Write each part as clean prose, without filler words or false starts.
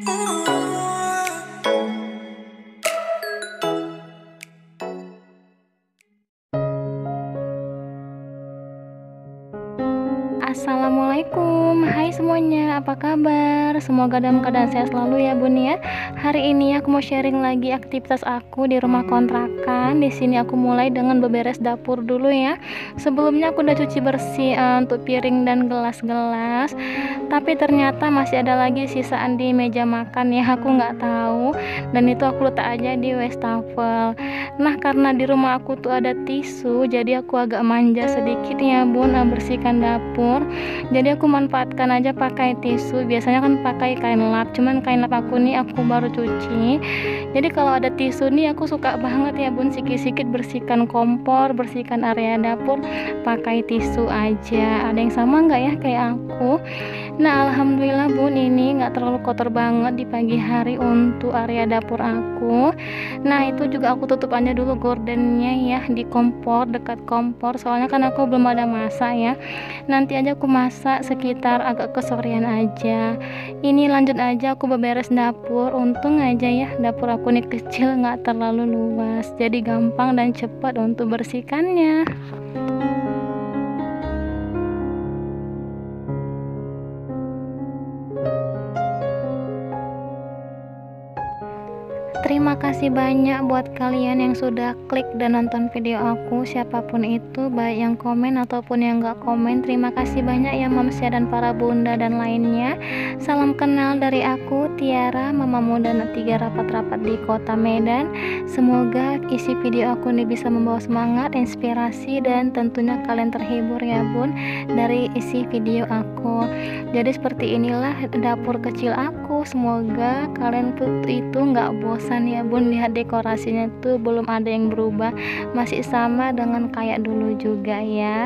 Assalamualaikum, hai semuanya, apa kabar? Semoga dalam keadaan sehat selalu ya Bun ya. Hari ini aku mau sharing lagi aktivitas aku di rumah kontrakan. Di sini aku mulai dengan beberes dapur dulu ya. Sebelumnya aku udah cuci bersih untuk piring dan gelas-gelas. Tapi ternyata masih ada lagi sisaan di meja makan ya, aku nggak tahu. Dan itu aku letak aja di wastafel. Nah, karena di rumah aku tuh ada tisu, jadi aku agak manja sedikit ya Bun, bersihkan dapur. Jadi aku manfaatkan aja pakai tisu. Biasanya kan pakai kain lap, cuman kain lap aku nih aku baru cuci. Jadi kalau ada tisu nih aku suka banget ya Bun, sikit-sikit bersihkan kompor, bersihkan area dapur pakai tisu aja. Ada yang sama nggak ya kayak aku? Nah, alhamdulillah Bun, ini nggak terlalu kotor banget di pagi hari untuk area dapur aku. Nah, itu juga aku tutup aja dulu gordennya ya di kompor, dekat kompor, soalnya kan aku belum ada masak ya. Nanti aja aku masak sekitar agak kesorean aja. Ini lanjut aja aku beberes dapur. Untung aja ya dapur aku nih kecil, nggak terlalu luas, jadi gampang dan cepat untuk bersihkannya. Terima kasih banyak buat kalian yang sudah klik dan nonton video aku, siapapun itu, baik yang komen ataupun yang gak komen. Terima kasih banyak ya Mamsya dan para bunda dan lainnya. Salam kenal dari aku, Tiara, mama muda 3 rapat-rapat di kota Medan. Semoga isi video aku ini bisa membawa semangat, inspirasi, dan tentunya kalian terhibur ya Bun dari isi video aku. Jadi seperti inilah dapur kecil aku. Semoga kalian itu nggak bosan ya Bun, lihat dekorasinya tuh belum ada yang berubah, masih sama dengan kayak dulu juga ya.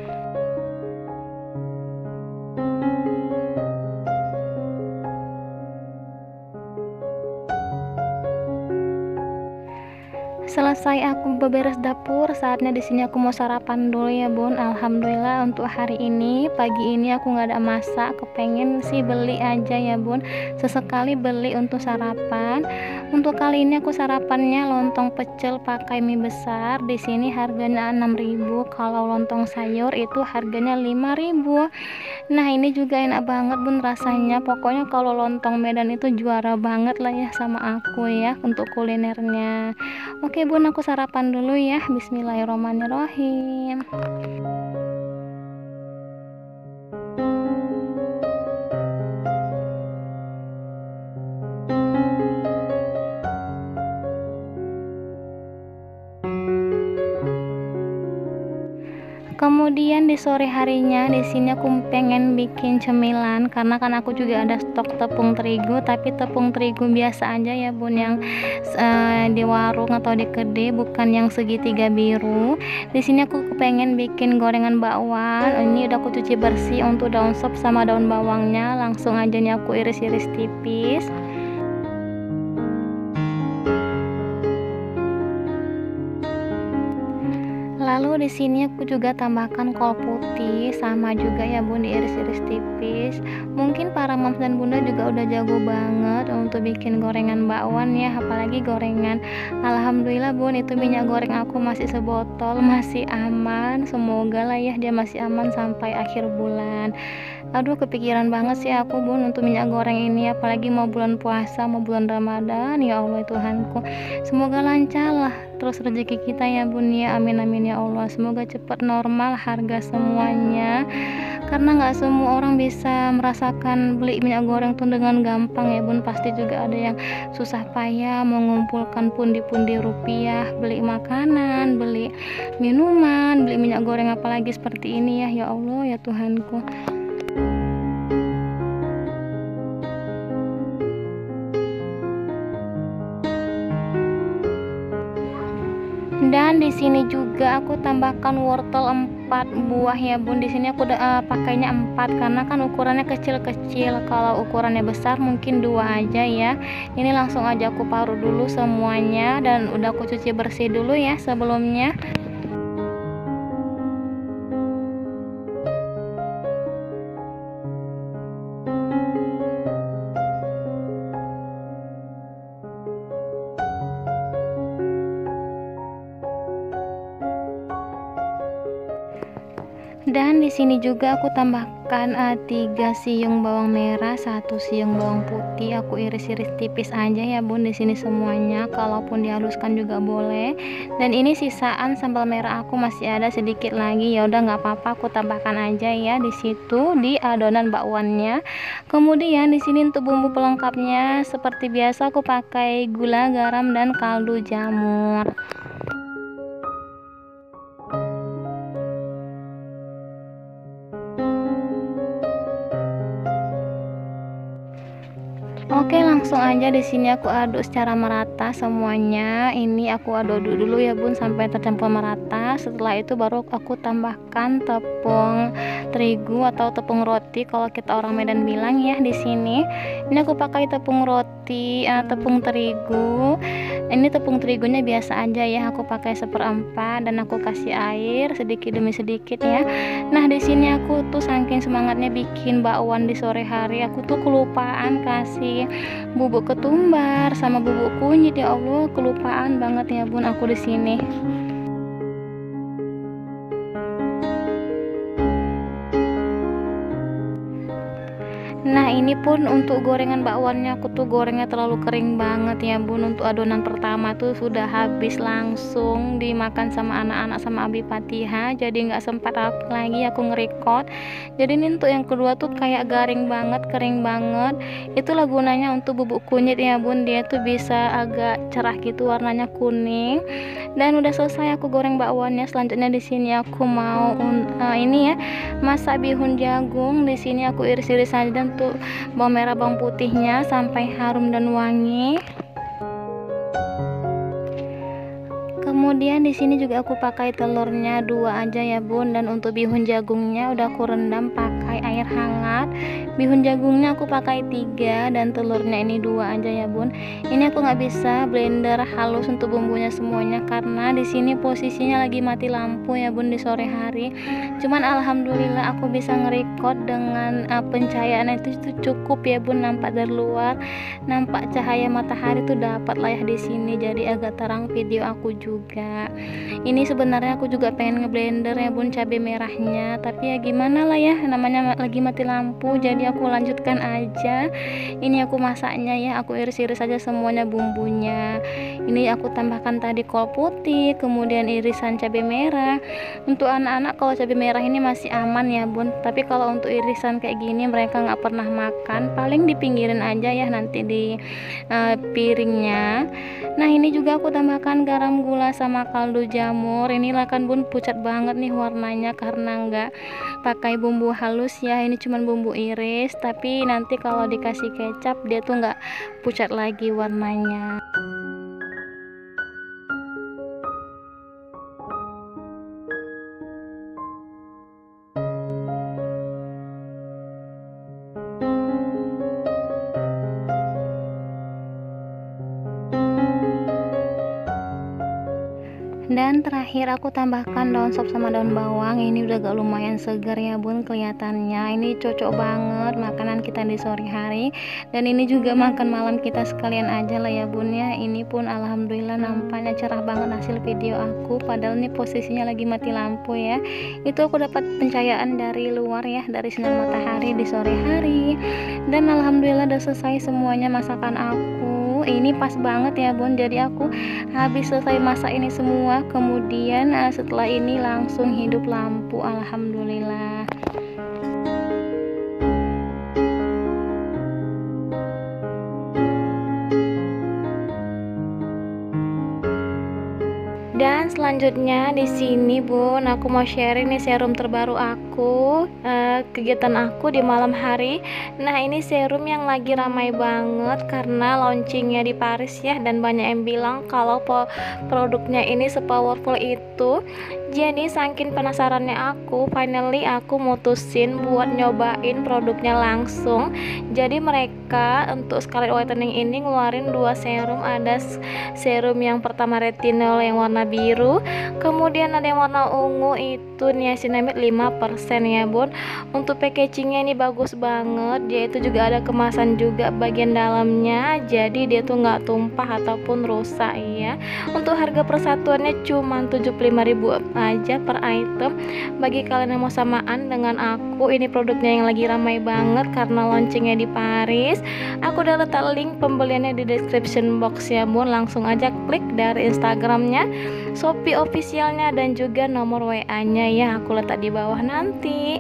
Selesai aku beberes dapur, saatnya di sini aku mau sarapan dulu ya Bun. Alhamdulillah untuk hari ini, pagi ini aku nggak ada masak, kepengen sih beli aja ya Bun, sesekali beli untuk sarapan. Untuk kali ini aku sarapannya lontong pecel pakai mie besar. Di sini harganya 6.000, kalau lontong sayur itu harganya 5.000. Nah, ini juga enak banget Bun rasanya. Pokoknya kalau lontong Medan itu juara banget lah ya sama aku ya untuk kulinernya. Oke Bun, aku sarapan dulu ya. Bismillahirrahmanirrahim. Kemudian di sore harinya di sini aku pengen bikin cemilan, karena kan aku juga ada stok tepung terigu, tapi tepung terigu biasa aja ya Bun, yang di warung atau di kedai, bukan yang segitiga biru. Di sini aku pengen bikin gorengan bakwan. Ini udah aku cuci bersih untuk daun sop sama daun bawangnya. Langsung aja nih aku iris-iris tipis. Lalu di sini aku juga tambahkan kol putih, sama juga ya Bun, diiris-iris tipis. Mungkin para moms dan bunda juga udah jago banget untuk bikin gorengan bakwan ya, apalagi gorengan. Alhamdulillah Bun, itu minyak goreng aku masih sebotol, masih aman. Semoga lah ya dia masih aman sampai akhir bulan. Aduh, kepikiran banget sih aku Bun untuk minyak goreng ini, apalagi mau bulan puasa, mau bulan Ramadan. Ya Allah Tuhanku, semoga lancar lah terus rezeki kita ya Bun ya, amin amin ya Allah. Semoga cepat normal harga semuanya, karena nggak semua orang bisa merasakan beli minyak goreng tuh dengan gampang ya Bun. Pasti juga ada yang susah payah mengumpulkan pundi-pundi rupiah, beli makanan, beli minuman, beli minyak goreng, apalagi seperti ini ya. Ya Allah ya Tuhanku. Dan di sini juga aku tambahkan wortel 4 buah ya Bun. Di sini aku pakainya 4 karena kan ukurannya kecil-kecil. Kalau ukurannya besar mungkin 2 aja ya. Ini langsung aja aku parut dulu semuanya, dan udah aku cuci bersih dulu ya sebelumnya. sini juga aku tambahkan 3 siung bawang merah, 1 siung bawang putih. Aku iris-iris tipis aja ya Bun di sini semuanya. Kalaupun dihaluskan juga boleh. Dan ini sisaan sambal merah aku masih ada sedikit lagi. Ya udah nggak apa-apa, aku tambahkan aja ya di situ di adonan bakwannya. Kemudian di sini untuk bumbu pelengkapnya seperti biasa aku pakai gula, garam, dan kaldu jamur. Oke, langsung aja di sini aku aduk secara merata semuanya. Ini aku aduk dulu ya Bun sampai tercampur merata. Setelah itu baru aku tambahkan tepung terigu atau tepung roti kalau kita orang Medan bilang ya di sini. Ini aku pakai tepung roti, tepung terigu. Ini tepung terigunya biasa aja ya, aku pakai 1/4 dan aku kasih air sedikit demi sedikit ya. Nah, di sini aku tuh saking semangatnya bikin bakwan di sore hari, aku tuh kelupaan kasih bubuk ketumbar sama bubuk kunyit. Ya Allah, kelupaan banget ya Bun aku di sini. Nah, ini pun untuk gorengan bakwannya aku tuh gorengnya terlalu kering banget ya Bun. Untuk adonan pertama tuh sudah habis langsung dimakan sama anak-anak sama Abi Fatihah, jadi nggak sempat lagi aku nge-record. Jadi ini untuk yang kedua tuh kayak garing banget, kering banget. Itulah gunanya untuk bubuk kunyit ya Bun, dia tuh bisa agak cerah gitu warnanya kuning. Dan udah selesai aku goreng bakwannya. Selanjutnya di sini aku mau ini ya, masak bihun jagung. Di sini aku iris-iris aja dan untuk bawang merah bawang putihnya sampai harum dan wangi. Kemudian di sini juga aku pakai telurnya 2 aja ya Bun, dan untuk bihun jagungnya udah aku rendam pakai air hangat. Bihun jagungnya aku pakai 3 dan telurnya ini 2 aja ya Bun. Ini aku nggak bisa blender halus untuk bumbunya semuanya karena di sini posisinya lagi mati lampu ya Bun di sore hari. Cuman alhamdulillah aku bisa nge-record dengan pencahayaan itu cukup ya Bun, nampak dari luar, nampak cahaya matahari tuh dapat lah ya di sini, jadi agak terang video aku juga. Ini sebenarnya aku juga pengen ngeblender ya Bun cabai merahnya, tapi ya gimana lah ya, namanya lagi mati lampu, jadi aku lanjutkan aja. Ini aku masaknya ya, aku iris-iris aja semuanya bumbunya. Ini aku tambahkan tadi kol putih, kemudian irisan cabai merah. Untuk anak-anak kalau cabai merah ini masih aman ya Bun, tapi kalau untuk irisan kayak gini mereka nggak pernah makan, paling dipinggirin aja ya nanti di piringnya. Nah, ini juga aku tambahkan garam, gula, sama kaldu jamur. Inilah kan Bun pucat banget nih warnanya karena nggak pakai bumbu halus ya, ini cuman bumbu iris, tapi nanti kalau dikasih kecap dia tuh nggak pucat lagi warnanya. Dan terakhir aku tambahkan daun sop sama daun bawang. Ini udah gak lumayan segar ya Bun kelihatannya. Ini cocok banget makanan kita di sore hari, dan ini juga makan malam kita sekalian aja lah ya Bun ya. Ini pun alhamdulillah nampaknya cerah banget hasil video aku, padahal ini posisinya lagi mati lampu ya. Itu aku dapat pencahayaan dari luar ya, dari sinar matahari di sore hari. Dan alhamdulillah udah selesai semuanya masakan aku. Ini pas banget ya Bun, jadi aku habis selesai masak ini semua, kemudian setelah ini langsung hidup lampu, alhamdulillah. Dan selanjutnya di sini Bun, aku mau sharing nih serum terbaru aku, kegiatan aku di malam hari. Nah, ini serum yang lagi ramai banget karena launchingnya di Paris ya, dan banyak yang bilang kalau produknya ini sepowerful itu. Jadi saking penasarannya aku, finally aku mutusin buat nyobain produknya langsung. Jadi mereka untuk Scarlet Whitening ini ngeluarin 2 serum. Ada serum yang pertama retinol yang warna biru, kemudian ada yang warna ungu itu itu niacinamide 5% ya bun. Untuk packagingnya ini bagus banget, dia itu juga ada kemasan juga bagian dalamnya, jadi dia tuh nggak tumpah ataupun rusak ya. Untuk harga persatuannya cuma 75.000 aja per item. Bagi kalian yang mau samaan dengan aku, ini produknya yang lagi ramai banget karena launchingnya di Paris. Aku udah letak link pembeliannya di description box ya bun, langsung aja klik dari Instagramnya, Shopee officialnya, dan juga nomor WA-nya ya aku letak di bawah nanti.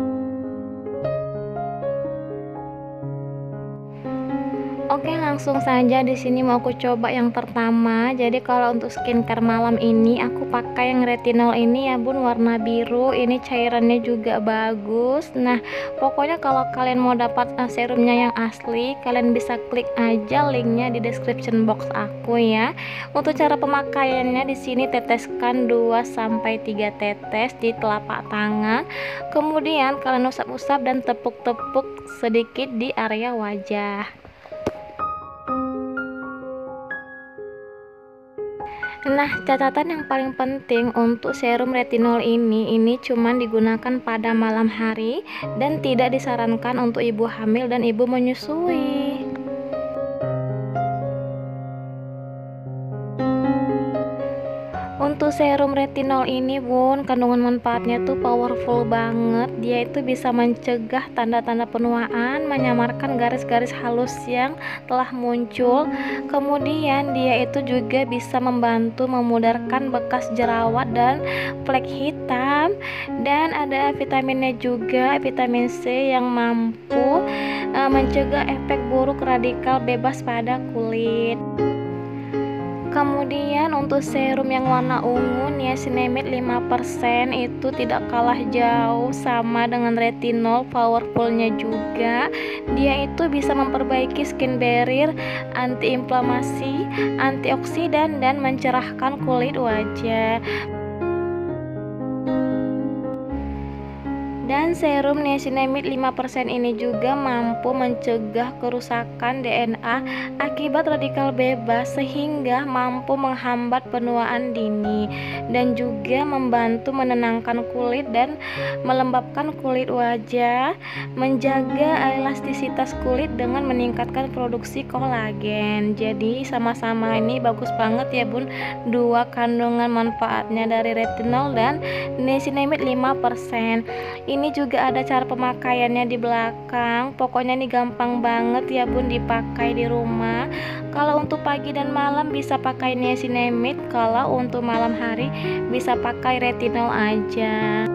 Oke, langsung saja di sini mau aku coba yang pertama. Jadi kalau untuk skincare malam ini aku pakai yang retinol ini ya bun, warna biru. Ini cairannya juga bagus. Nah, pokoknya kalau kalian mau dapat serumnya yang asli, kalian bisa klik aja linknya di description box aku ya. Untuk cara pemakaiannya di sini teteskan 2-3 tetes di telapak tangan. Kemudian kalian usap-usap dan tepuk-tepuk sedikit di area wajah. Nah, catatan yang paling penting untuk serum retinol ini cuman digunakan pada malam hari dan tidak disarankan untuk ibu hamil dan ibu menyusui. Untuk serum retinol ini bun, kandungan manfaatnya tuh powerful banget. Dia itu bisa mencegah tanda-tanda penuaan, menyamarkan garis-garis halus yang telah muncul. Kemudian dia itu juga bisa membantu memudarkan bekas jerawat dan flek hitam. Dan ada vitaminnya juga, vitamin C yang mampu mencegah efek buruk radikal bebas pada kulit. Kemudian untuk serum yang warna ungu niacinamide 5% itu tidak kalah jauh sama dengan retinol, powerfulnya juga. Dia itu bisa memperbaiki skin barrier, antiinflamasi, antioksidan, dan mencerahkan kulit wajah. Dan serum niacinamide 5% ini juga mampu mencegah kerusakan DNA akibat radikal bebas sehingga mampu menghambat penuaan dini dan juga membantu menenangkan kulit dan melembabkan kulit wajah, menjaga elastisitas kulit dengan meningkatkan produksi kolagen. Jadi sama-sama ini bagus banget ya bun, dua kandungan manfaatnya dari retinol dan niacinamide 5%. Ini juga ada cara pemakaiannya di belakang. Pokoknya ini gampang banget ya bun dipakai di rumah. Kalau untuk pagi dan malam bisa pakai niacinamide, kalau untuk malam hari bisa pakai retinol aja.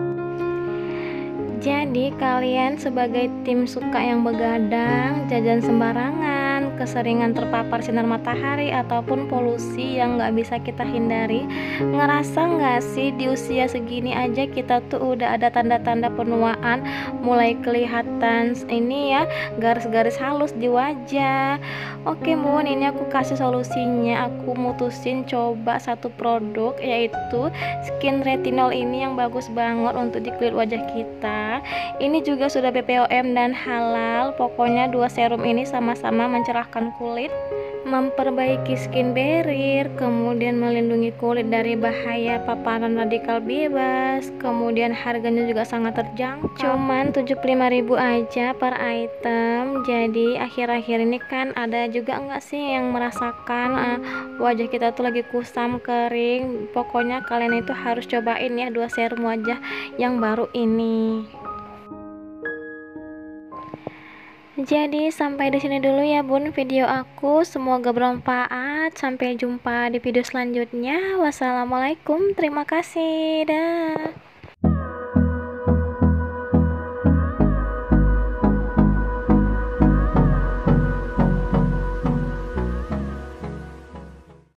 Jadi kalian sebagai tim suka yang begadang, jajan sembarangan, keseringan terpapar sinar matahari ataupun polusi yang nggak bisa kita hindari, ngerasa nggak sih di usia segini aja kita tuh udah ada tanda-tanda penuaan, mulai kelihatan ini ya garis-garis halus di wajah. Oke bun, ini aku kasih solusinya. Aku mutusin coba satu produk, yaitu skin retinol ini yang bagus banget untuk di kulit wajah kita. Ini juga sudah BPOM dan halal. Pokoknya dua serum ini sama-sama mencerahkan kulit, memperbaiki skin barrier, kemudian melindungi kulit dari bahaya paparan radikal bebas. Kemudian harganya juga sangat terjangkau, cuman 75.000 aja per item. Jadi akhir-akhir ini kan ada juga enggak sih yang merasakan wajah kita tuh lagi kusam, kering. Pokoknya kalian itu harus cobain ya dua serum wajah yang baru ini. Jadi sampai di sini dulu ya bun video aku, semoga bermanfaat. Sampai jumpa di video selanjutnya. Wassalamualaikum, terima kasih, dah.